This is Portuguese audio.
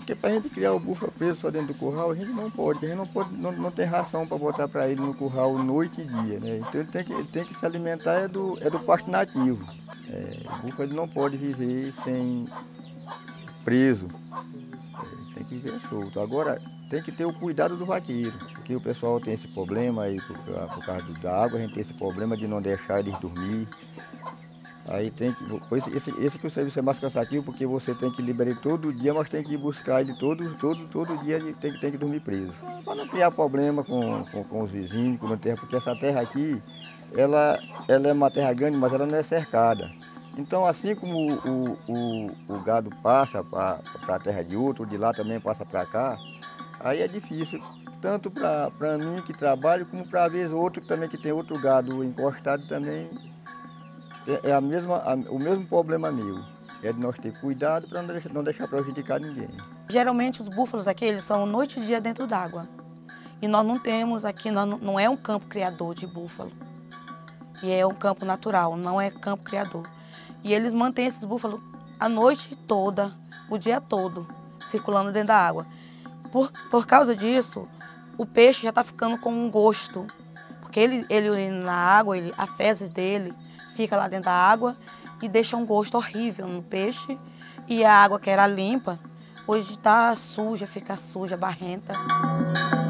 porque para a gente criar o búfalo preso só dentro do curral, a gente não pode, porque a gente não pode, não tem ração para botar para ele no curral noite e dia, né? Então ele tem que se alimentar é do pasto nativo. O búfalo ele não pode viver sem preso, tem que viver solto. Agora, tem que ter o cuidado do vaqueiro, porque o pessoal tem esse problema aí por causa da água, a gente tem esse problema de não deixar eles dormir. Aí tem que, esse que o serviço é mais cansativo, porque você tem que liberar ele todo dia, mas tem que ir buscar ele todo dia, ele tem que dormir preso. Para não criar problema com os vizinhos, com a terra, porque essa terra aqui, ela é uma terra grande, mas ela não é cercada. Então, assim como o gado passa para a terra de outro, de lá também passa para cá, aí é difícil, tanto para mim que trabalho, como para às vezes outro também que tem outro gado encostado também. É o mesmo problema meu, é de nós ter cuidado para não deixar prejudicar ninguém. Geralmente os búfalos aqui, eles são noite e dia dentro d'água. E nós não temos aqui, não é um campo criador de búfalo. E é um campo natural, não é campo criador. E eles mantêm esses búfalos a noite toda, o dia todo, circulando dentro da água. Por causa disso, o peixe já está ficando com um gosto. Porque ele urina na água, a fezes dele fica lá dentro da água e deixa um gosto horrível no peixe. E a água que era limpa, hoje está suja, fica suja, barrenta.